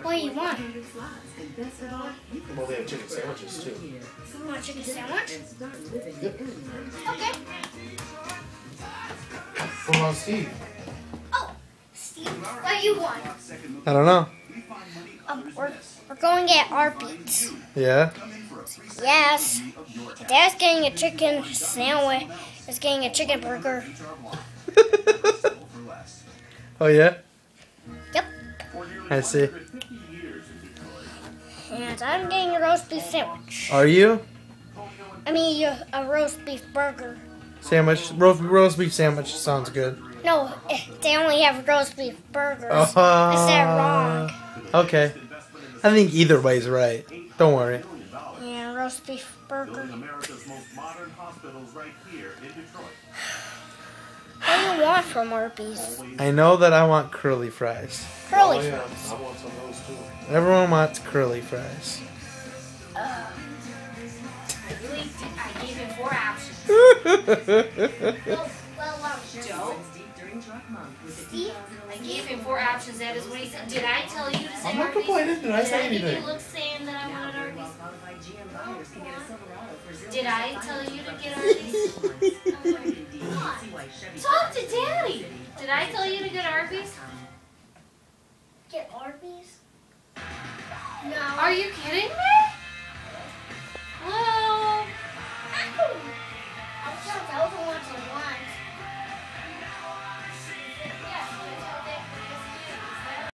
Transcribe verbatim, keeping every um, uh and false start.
What do you want? Well, they have chicken sandwiches too. You want a chicken sandwich? Yep. Okay. What about Steve? Oh, Steve, what do you want? I don't know. Um, we're, we're going to get Arby's. Yeah? Yes. Dad's getting a chicken sandwich. Is getting a chicken burger. Oh, yeah? Yep. I see. And I'm getting a roast beef sandwich. Are you? I mean, a, a roast beef burger. Sandwich, roast, roast beef sandwich sounds good. No, eh, they only have roast beef burgers. Uh, Is that wrong? Okay. I think either way's right. Don't worry. Yeah, roast beef burger. What do you want from Arby's? I know that I want curly fries. Curly Oh, yeah. fries. I want some of those too. Everyone wants curly fries. Uh, I really did. I gave him four options. well, well, well, Joe. Steve, I gave him four options. That is what he said. Did I tell you to say I'm not Arby's? complaining. Did I say Did I give anything? you a look saying that I wanted Arby's? Did I tell you to get Arby's? What? Talk to Daddy. Did I tell you to get Arby's?